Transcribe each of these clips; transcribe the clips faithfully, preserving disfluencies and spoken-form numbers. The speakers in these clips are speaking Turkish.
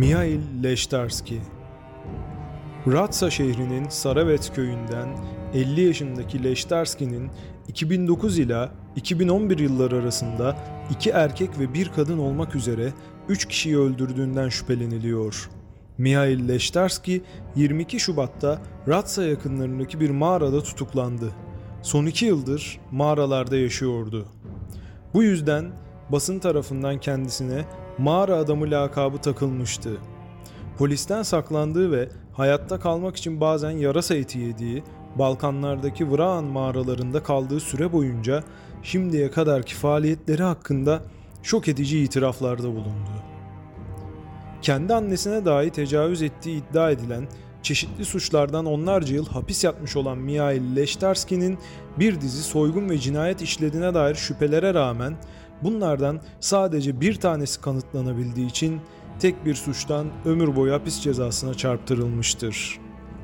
Mihail Leştarski. Ratsa şehrinin Saravet köyünden elli yaşındaki Leştarski'nin iki bin dokuz ila iki bin on bir yılları arasında iki erkek ve bir kadın olmak üzere üç kişiyi öldürdüğünden şüpheleniliyor. Mihail Leştarski yirmi iki Şubat'ta Ratsa yakınlarındaki bir mağarada tutuklandı. Son iki yıldır mağaralarda yaşıyordu. Bu yüzden basın tarafından kendisine mağara adamı lakabı takılmıştı. Polisten saklandığı ve hayatta kalmak için bazen yarasa eti yediği Balkanlardaki Vraan mağaralarında kaldığı süre boyunca şimdiye kadarki faaliyetleri hakkında şok edici itiraflarda bulundu. Kendi annesine dahi tecavüz ettiği iddia edilen çeşitli suçlardan onlarca yıl hapis yatmış olan Mihail Leştarski'nin bir dizi soygun ve cinayet işlediğine dair şüphelere rağmen bunlardan sadece bir tanesi kanıtlanabildiği için tek bir suçtan ömür boyu hapis cezasına çarptırılmıştır.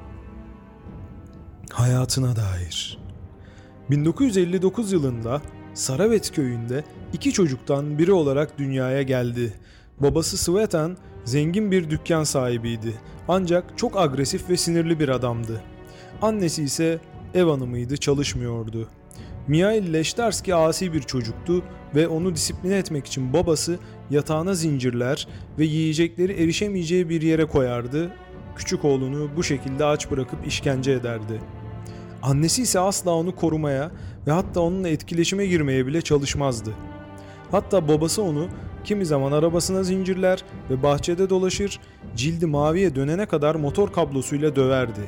Hayatına dair. bin dokuz yüz elli dokuz yılında Saravet köyünde iki çocuktan biri olarak dünyaya geldi. Babası Svetan zengin bir dükkan sahibiydi. Ancak çok agresif ve sinirli bir adamdı. Annesi ise ev hanımıydı, çalışmıyordu. Mihail Leştarski asi bir çocuktu ve onu disipline etmek için babası yatağına zincirler ve yiyecekleri erişemeyeceği bir yere koyardı. Küçük oğlunu bu şekilde aç bırakıp işkence ederdi. Annesi ise asla onu korumaya ve hatta onunla etkileşime girmeye bile çalışmazdı. Hatta babası onu kimi zaman arabasına zincirler ve bahçede dolaşır, cildi maviye dönene kadar motor kablosuyla döverdi.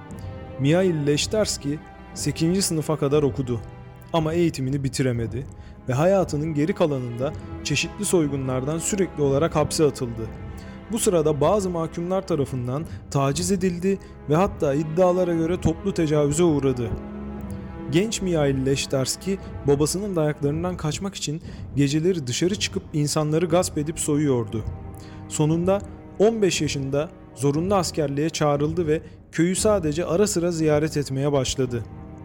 Mihail Leştarski sekizinci sınıfa kadar okudu ama eğitimini bitiremedi ve hayatının geri kalanında çeşitli soygunlardan sürekli olarak hapse atıldı. Bu sırada bazı mahkumlar tarafından taciz edildi ve hatta iddialara göre toplu tecavüze uğradı. Genç Mihail Leştarski babasının dayaklarından kaçmak için geceleri dışarı çıkıp insanları gasp edip soyuyordu. Sonunda on beş yaşında zorunlu askerliğe çağrıldı ve köyü sadece ara sıra ziyaret etmeye başladı.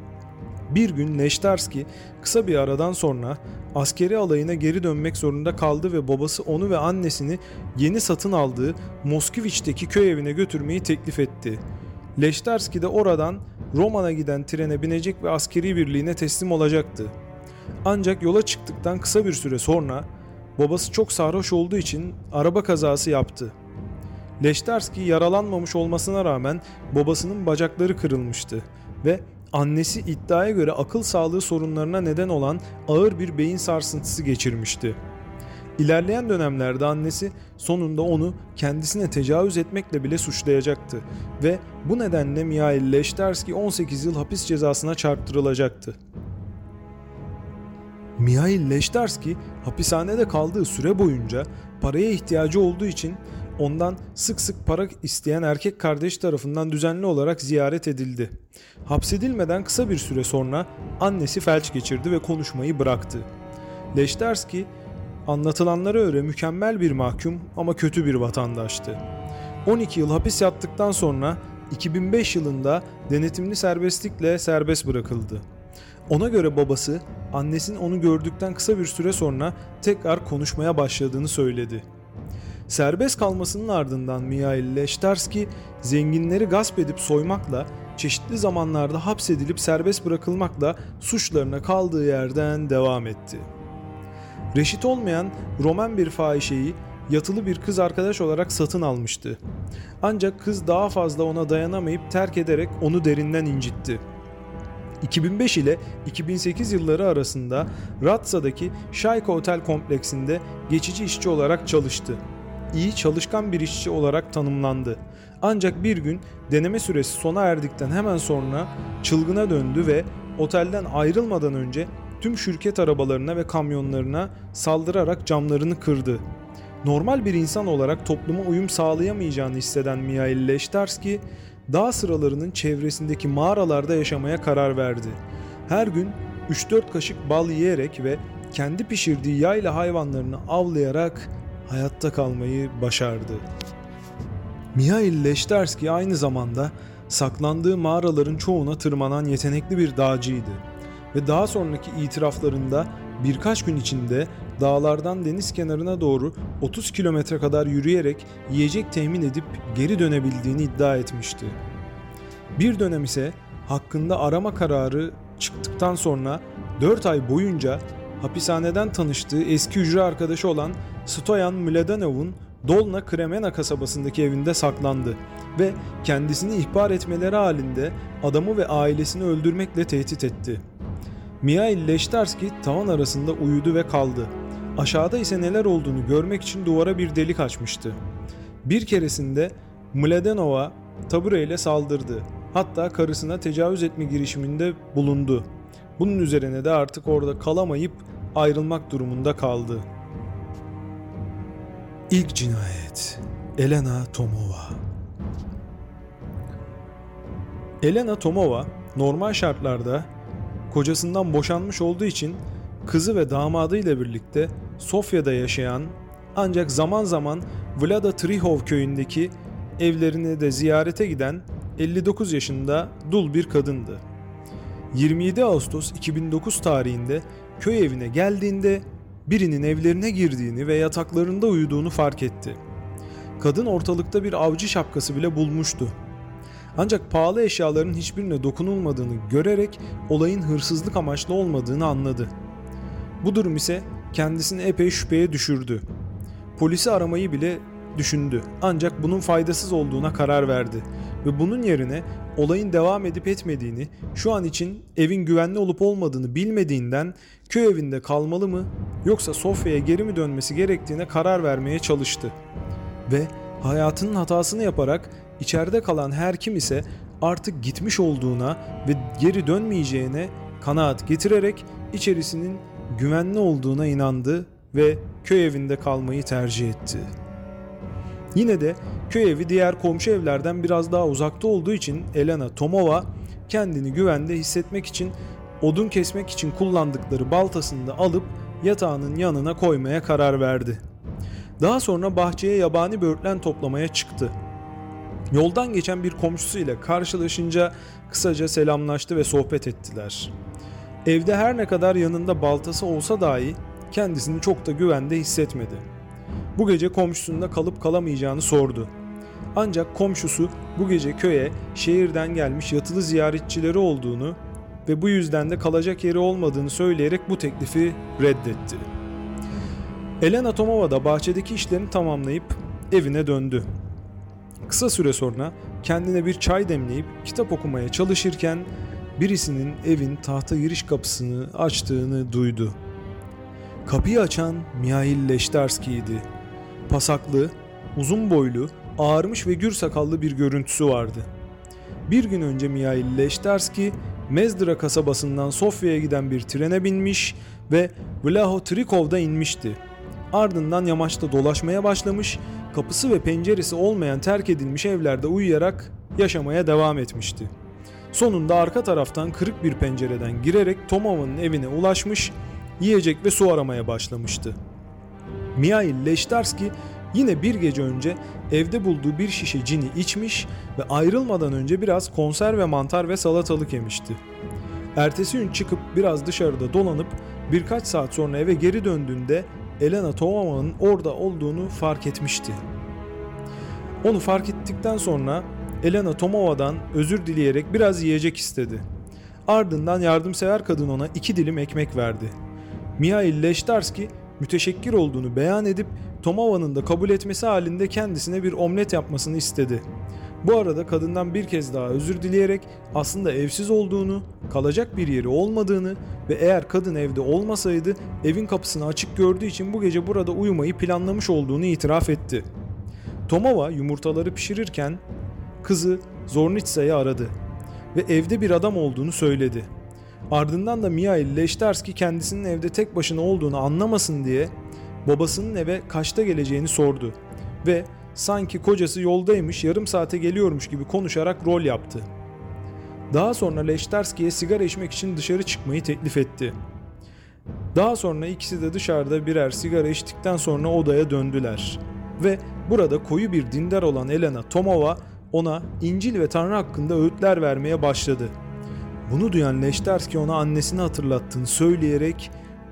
Bir gün Leştarski kısa bir aradan sonra askeri alayına geri dönmek zorunda kaldı ve babası onu ve annesini yeni satın aldığı Moskviç'teki köy evine götürmeyi teklif etti. Leştarski de oradan Roman'a giden trene binecek ve askeri birliğine teslim olacaktı. Ancak yola çıktıktan kısa bir süre sonra babası çok sarhoş olduğu için araba kazası yaptı. Leştarski yaralanmamış olmasına rağmen babasının bacakları kırılmıştı ve annesi iddiaya göre akıl sağlığı sorunlarına neden olan ağır bir beyin sarsıntısı geçirmişti. İlerleyen dönemlerde annesi sonunda onu kendisine tecavüz etmekle bile suçlayacaktı ve bu nedenle Mihail Leştarski on sekiz yıl hapis cezasına çarptırılacaktı. Mihail Leştarski hapishanede kaldığı süre boyunca paraya ihtiyacı olduğu için ondan sık sık para isteyen erkek kardeş tarafından düzenli olarak ziyaret edildi. Hapsedilmeden kısa bir süre sonra annesi felç geçirdi ve konuşmayı bıraktı. Leştarski anlatılanlara göre mükemmel bir mahkum ama kötü bir vatandaştı. on iki yıl hapis yattıktan sonra iki bin beş yılında denetimli serbestlikle serbest bırakıldı. Ona göre babası annesinin onu gördükten kısa bir süre sonra tekrar konuşmaya başladığını söyledi. Serbest kalmasının ardından Mihail Leştarski zenginleri gasp edip soymakla, çeşitli zamanlarda hapsedilip serbest bırakılmakla suçlarına kaldığı yerden devam etti. Reşit olmayan Roman bir fahişeyi yatılı bir kız arkadaş olarak satın almıştı. Ancak kız daha fazla ona dayanamayıp terk ederek onu derinden incitti. iki bin beş ile iki bin sekiz yılları arasında Ratsa'daki Şayka Otel kompleksinde geçici işçi olarak çalıştı. İyi çalışkan bir işçi olarak tanımlandı. Ancak bir gün deneme süresi sona erdikten hemen sonra çılgına döndü ve otelden ayrılmadan önce tüm şirket arabalarına ve kamyonlarına saldırarak camlarını kırdı. Normal bir insan olarak topluma uyum sağlayamayacağını hisseden Mihail Leştarski, dağ sıralarının çevresindeki mağaralarda yaşamaya karar verdi. Her gün üç dört kaşık bal yiyerek ve kendi pişirdiği yayla hayvanlarını avlayarak hayatta kalmayı başardı. Mihail Leştarski aynı zamanda saklandığı mağaraların çoğuna tırmanan yetenekli bir dağcıydı ve daha sonraki itiraflarında birkaç gün içinde dağlardan deniz kenarına doğru otuz kilometre kadar yürüyerek yiyecek temin edip geri dönebildiğini iddia etmişti. Bir dönem ise hakkında arama kararı çıktıktan sonra dört ay boyunca hapishaneden tanıştığı eski hücre arkadaşı olan Stoyan Mladenov'un Dolna Kremena kasabasındaki evinde saklandı ve kendisini ihbar etmeleri halinde adamı ve ailesini öldürmekle tehdit etti. Mihail Leşterski tavan arasında uyudu ve kaldı. Aşağıda ise neler olduğunu görmek için duvara bir delik açmıştı. Bir keresinde Mladenov'a tabureyle saldırdı. Hatta karısına tecavüz etme girişiminde bulundu. Bunun üzerine de artık orada kalamayıp ayrılmak durumunda kaldı. İlk cinayet. Elena Tomova. Elena Tomova normal şartlarda kocasından boşanmış olduğu için kızı ve damadıyla birlikte Sofya'da yaşayan ancak zaman zaman Vlada Trihov köyündeki evlerine de ziyarete giden elli dokuz yaşında dul bir kadındı. yirmi yedi Ağustos iki bin dokuz tarihinde köy evine geldiğinde birinin evlerine girdiğini ve yataklarında uyuduğunu fark etti. Kadın ortalıkta bir avcı şapkası bile bulmuştu. Ancak pahalı eşyaların hiçbirine dokunulmadığını görerek olayın hırsızlık amaçlı olmadığını anladı. Bu durum ise kendisini epey şüpheye düşürdü. Polisi aramayı bile düşündü. Ancak bunun faydasız olduğuna karar verdi ve bunun yerine olayın devam edip etmediğini, şu an için evin güvenli olup olmadığını bilmediğinden köy evinde kalmalı mı yoksa Sofya'ya geri mi dönmesi gerektiğine karar vermeye çalıştı. Ve hayatının hatasını yaparak içeride kalan her kim ise artık gitmiş olduğuna ve geri dönmeyeceğine kanaat getirerek içerisinin güvenli olduğuna inandı ve köy evinde kalmayı tercih etti. Yine de köy evi diğer komşu evlerden biraz daha uzakta olduğu için Elena Tomova kendini güvende hissetmek için odun kesmek için kullandıkları baltasını da alıp yatağının yanına koymaya karar verdi. Daha sonra bahçeye yabani böğürtlen toplamaya çıktı. Yoldan geçen bir komşusuyla karşılaşınca kısaca selamlaştı ve sohbet ettiler. Evde her ne kadar yanında baltası olsa dahi kendisini çok da güvende hissetmedi. Bu gece komşusunda kalıp kalamayacağını sordu. Ancak komşusu bu gece köye şehirden gelmiş yatılı ziyaretçileri olduğunu ve bu yüzden de kalacak yeri olmadığını söyleyerek bu teklifi reddetti. Elena Tomova da bahçedeki işlerini tamamlayıp evine döndü. Kısa süre sonra kendine bir çay demleyip kitap okumaya çalışırken birisinin evin tahta giriş kapısını açtığını duydu. Kapıyı açan Mihail Leşterski'ydi. Pasaklı, uzun boylu, ağarmış ve gür sakallı bir görüntüsü vardı. Bir gün önce Mihail Leşterski, Mezdıra kasabasından Sofya'ya giden bir trene binmiş ve Vlaho-Trikov'da inmişti. Ardından yamaçta dolaşmaya başlamış, kapısı ve penceresi olmayan terk edilmiş evlerde uyuyarak yaşamaya devam etmişti. Sonunda arka taraftan kırık bir pencereden girerek Tomova'nın evine ulaşmış, yiyecek ve su aramaya başlamıştı. Mihail Leşterski yine bir gece önce evde bulduğu bir şişe cini içmiş ve ayrılmadan önce biraz konserve mantar ve salatalık yemişti. Ertesi gün çıkıp biraz dışarıda dolanıp birkaç saat sonra eve geri döndüğünde Elena Tomova'nın orada olduğunu fark etmişti. Onu fark ettikten sonra Elena Tomova'dan özür dileyerek biraz yiyecek istedi. Ardından yardımsever kadın ona iki dilim ekmek verdi. Mihail Leşterski müteşekkir olduğunu beyan edip Tomova'nın da kabul etmesi halinde kendisine bir omlet yapmasını istedi. Bu arada kadından bir kez daha özür dileyerek aslında evsiz olduğunu, kalacak bir yeri olmadığını ve eğer kadın evde olmasaydı evin kapısını açık gördüğü için bu gece burada uyumayı planlamış olduğunu itiraf etti. Tomova yumurtaları pişirirken kızı Zornitsa'yı aradı ve evde bir adam olduğunu söyledi. Ardından da Mihail Leşterski kendisinin evde tek başına olduğunu anlamasın diye babasının eve kaçta geleceğini sordu ve sanki kocası yoldaymış, yarım saate geliyormuş gibi konuşarak rol yaptı. Daha sonra Leşterski'ye sigara içmek için dışarı çıkmayı teklif etti. Daha sonra ikisi de dışarıda birer sigara içtikten sonra odaya döndüler ve burada koyu bir dindar olan Elena Tomova ona İncil ve Tanrı hakkında öğütler vermeye başladı. Bunu duyan Leşterski ona annesini hatırlattığını söyleyerek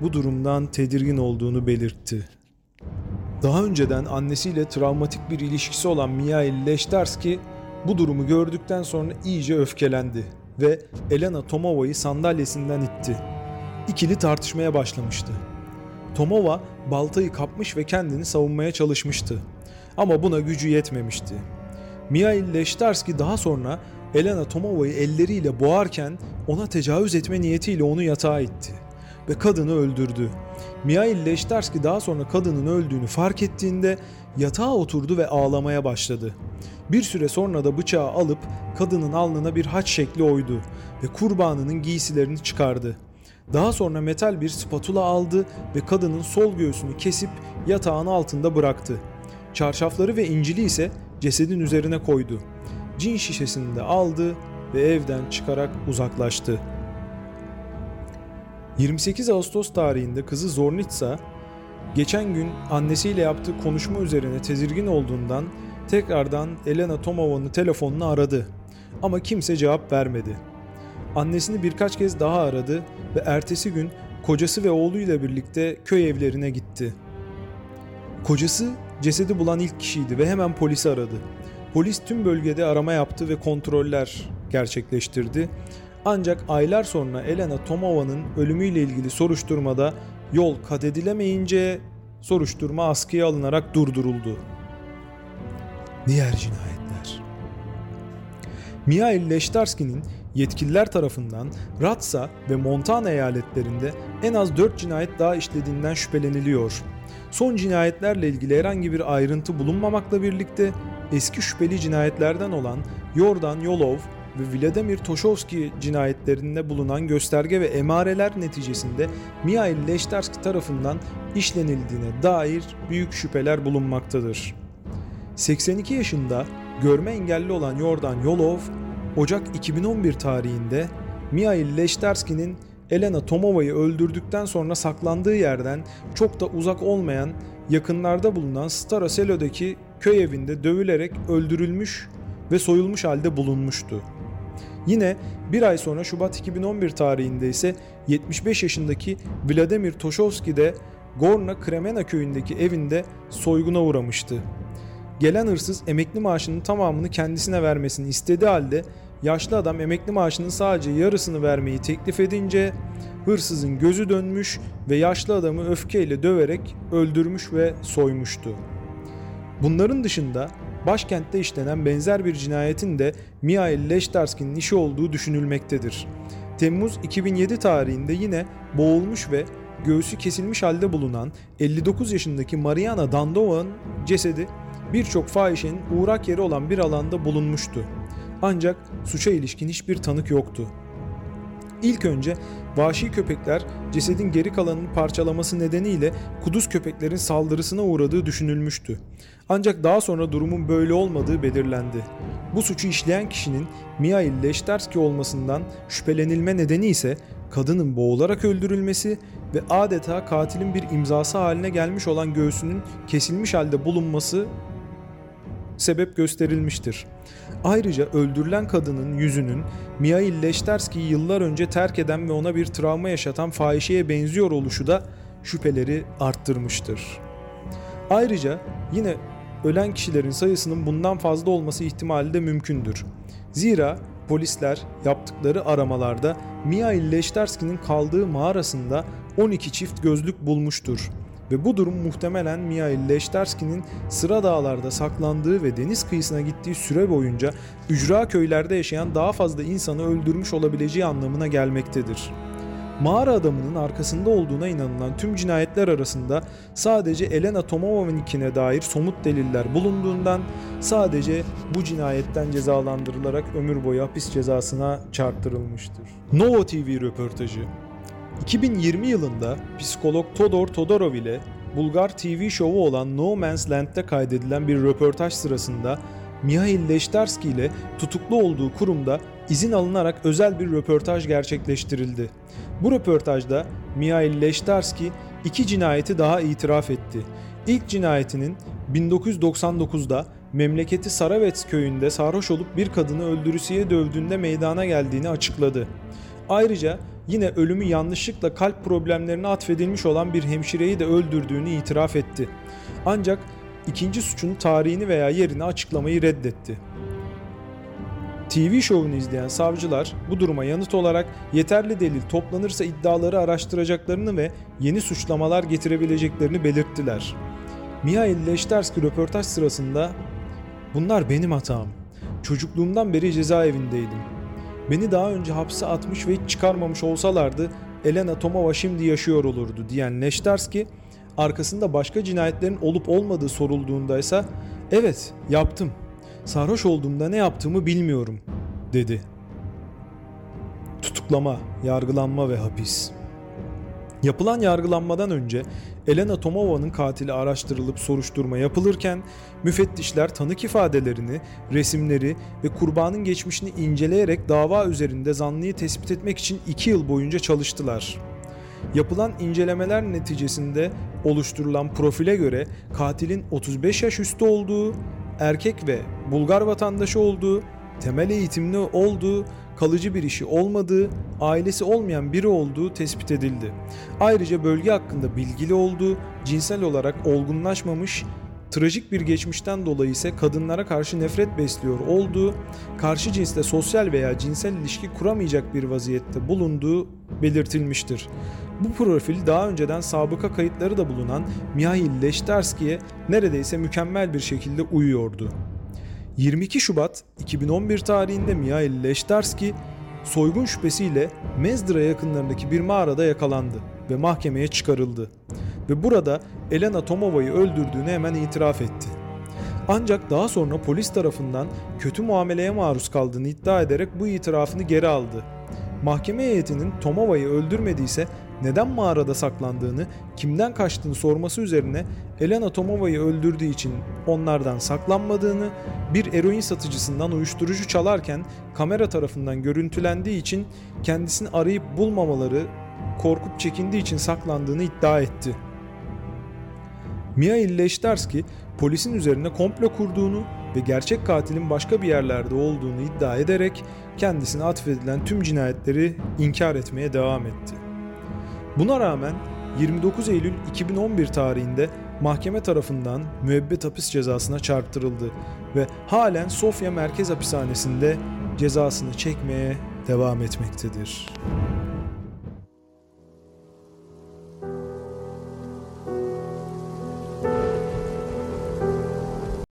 bu durumdan tedirgin olduğunu belirtti. Daha önceden annesiyle travmatik bir ilişkisi olan Mihail Leşterski bu durumu gördükten sonra iyice öfkelendi ve Elena Tomova'yı sandalyesinden itti. İkili tartışmaya başlamıştı. Tomova baltayı kapmış ve kendini savunmaya çalışmıştı. Ama buna gücü yetmemişti. Mihail Leşterski daha sonra Elena Tomova'yı elleriyle boğarken ona tecavüz etme niyetiyle onu yatağa itti ve kadını öldürdü. Mihail Leşterski daha sonra kadının öldüğünü fark ettiğinde yatağa oturdu ve ağlamaya başladı. Bir süre sonra da bıçağı alıp kadının alnına bir haç şekli oydu ve kurbanının giysilerini çıkardı. Daha sonra metal bir spatula aldı ve kadının sol göğsünü kesip yatağın altında bıraktı. Çarşafları ve İncil'i ise cesedin üzerine koydu. Cin şişesini de aldı ve evden çıkarak uzaklaştı. yirmi sekiz Ağustos tarihinde kızı Zornitsa, geçen gün annesiyle yaptığı konuşma üzerine tedirgin olduğundan tekrardan Elena Tomova'nın telefonunu aradı. Ama kimse cevap vermedi. Annesini birkaç kez daha aradı ve ertesi gün kocası ve oğluyla birlikte köy evlerine gitti. Kocası cesedi bulan ilk kişiydi ve hemen polisi aradı. Polis tüm bölgede arama yaptı ve kontroller gerçekleştirdi. Ancak aylar sonra Elena Tomova'nın ölümüyle ilgili soruşturmada yol kat edilemeyince soruşturma askıya alınarak durduruldu. Diğer cinayetler. Mihail Leşterski'nin yetkililer tarafından Ratsa ve Montana eyaletlerinde en az dört cinayet daha işlediğinden şüpheleniliyor. Son cinayetlerle ilgili herhangi bir ayrıntı bulunmamakla birlikte eski şüpheli cinayetlerden olan Yordan Yolov ve Vladimir Toshovski cinayetlerinde bulunan gösterge ve emareler neticesinde Mihail Leşterski tarafından işlenildiğine dair büyük şüpheler bulunmaktadır. seksen iki yaşında görme engelli olan Yordan Yolov, Ocak iki bin on bir tarihinde Mihail Leşterski'nin Elena Tomova'yı öldürdükten sonra saklandığı yerden çok da uzak olmayan yakınlarda bulunan Stara Selo'daki köy evinde dövülerek öldürülmüş ve soyulmuş halde bulunmuştu. Yine bir ay sonra Şubat iki bin on bir tarihinde ise yetmiş beş yaşındaki Vladimir Toshovski de Gorna Kremena köyündeki evinde soyguna uğramıştı. Gelen hırsız emekli maaşının tamamını kendisine vermesini istediği halde yaşlı adam emekli maaşının sadece yarısını vermeyi teklif edince hırsızın gözü dönmüş ve yaşlı adamı öfkeyle döverek öldürmüş ve soymuştu. Bunların dışında başkentte işlenen benzer bir cinayetin de Mihail Leşterski'nin işi olduğu düşünülmektedir. Temmuz iki bin yedi tarihinde yine boğulmuş ve göğsü kesilmiş halde bulunan elli dokuz yaşındaki Mariana Dandova'nın cesedi birçok fahişenin uğrak yeri olan bir alanda bulunmuştu. Ancak suça ilişkin hiçbir tanık yoktu. İlk önce vahşi köpekler cesedin geri kalanını parçalaması nedeniyle kuduz köpeklerin saldırısına uğradığı düşünülmüştü. Ancak daha sonra durumun böyle olmadığı belirlendi. Bu suçu işleyen kişinin Mihail Leşterski olmasından şüphelenilme nedeni ise kadının boğularak öldürülmesi ve adeta katilin bir imzası haline gelmiş olan göğsünün kesilmiş halde bulunması sebep gösterilmiştir. Ayrıca öldürülen kadının yüzünün Mihail Leşterski'yi yıllar önce terk eden ve ona bir travma yaşatan fahişeye benziyor oluşu da şüpheleri arttırmıştır. Ayrıca yine ölen kişilerin sayısının bundan fazla olması ihtimali de mümkündür. Zira polisler yaptıkları aramalarda Mihail Leşterski'nin kaldığı mağarasında on iki çift gözlük bulmuştur. Ve bu durum muhtemelen Mihail Leşterski'nin Sıra Dağlar'da saklandığı ve deniz kıyısına gittiği süre boyunca ücra köylerde yaşayan daha fazla insanı öldürmüş olabileceği anlamına gelmektedir. Mağara adamının arkasında olduğuna inanılan tüm cinayetler arasında sadece Elena Tomova'nınkine dair somut deliller bulunduğundan sadece bu cinayetten cezalandırılarak ömür boyu hapis cezasına çarptırılmıştır. Nova T V röportajı. iki bin yirmi yılında psikolog Todor Todorov ile Bulgar T V şovu olan No Man's Land'de kaydedilen bir röportaj sırasında Mihail Leşterski ile tutuklu olduğu kurumda izin alınarak özel bir röportaj gerçekleştirildi. Bu röportajda Mihail Leşterski iki cinayeti daha itiraf etti. İlk cinayetinin bin dokuz yüz doksan dokuzda memleketi Saravets köyünde sarhoş olup bir kadını öldürüsüye dövdüğünde meydana geldiğini açıkladı. Ayrıca yine ölümü yanlışlıkla kalp problemlerine atfedilmiş olan bir hemşireyi de öldürdüğünü itiraf etti. Ancak ikinci suçun tarihini veya yerini açıklamayı reddetti. T V şovunu izleyen savcılar bu duruma yanıt olarak yeterli delil toplanırsa iddiaları araştıracaklarını ve yeni suçlamalar getirebileceklerini belirttiler. Mihail Leşterski röportaj sırasında "Bunlar benim hatam. Çocukluğumdan beri cezaevindeydim. Beni daha önce hapse atmış ve hiç çıkarmamış olsalardı Elena Tomova şimdi yaşıyor olurdu" diyen Leşterski, arkasında başka cinayetlerin olup olmadığı sorulduğunda ise "Evet, yaptım. Sarhoş olduğumda ne yaptığımı bilmiyorum" dedi. Tutuklama, yargılanma ve hapis. Yapılan yargılanmadan önce Elena Tomova'nın katili araştırılıp soruşturma yapılırken müfettişler tanık ifadelerini, resimleri ve kurbanın geçmişini inceleyerek dava üzerinde zanlıyı tespit etmek için iki yıl boyunca çalıştılar. Yapılan incelemeler neticesinde oluşturulan profile göre katilin otuz beş yaş üstü olduğu, erkek ve Bulgar vatandaşı olduğu, temel eğitimli olduğu, kalıcı bir işi olmadığı, ailesi olmayan biri olduğu tespit edildi. Ayrıca bölge hakkında bilgili olduğu, cinsel olarak olgunlaşmamış, trajik bir geçmişten dolayı ise kadınlara karşı nefret besliyor olduğu, karşı cinsle sosyal veya cinsel ilişki kuramayacak bir vaziyette bulunduğu belirtilmiştir. Bu profil daha önceden sabıka kayıtları da bulunan Mihail Leşterski'ye neredeyse mükemmel bir şekilde uyuyordu. yirmi iki Şubat iki bin on bir tarihinde Mihail Leşterski soygun şüphesiyle Mezdra yakınlarındaki bir mağarada yakalandı ve mahkemeye çıkarıldı ve burada Elena Tomova'yı öldürdüğünü hemen itiraf etti. Ancak daha sonra polis tarafından kötü muameleye maruz kaldığını iddia ederek bu itirafını geri aldı. Mahkeme heyetinin Tomova'yı öldürmediyse neden mağarada saklandığını, kimden kaçtığını sorması üzerine Elena Tomova'yı öldürdüğü için onlardan saklanmadığını, bir eroin satıcısından uyuşturucu çalarken kamera tarafından görüntülendiği için kendisini arayıp bulmamaları, korkup çekindiği için saklandığını iddia etti. Mihail Leşterski polisin üzerine komplo kurduğunu ve gerçek katilin başka bir yerlerde olduğunu iddia ederek kendisine atfedilen tüm cinayetleri inkar etmeye devam etti. Buna rağmen yirmi dokuz Eylül iki bin on bir tarihinde mahkeme tarafından müebbet hapis cezasına çarptırıldı ve halen Sofya Merkez Hapishanesi'nde cezasını çekmeye devam etmektedir.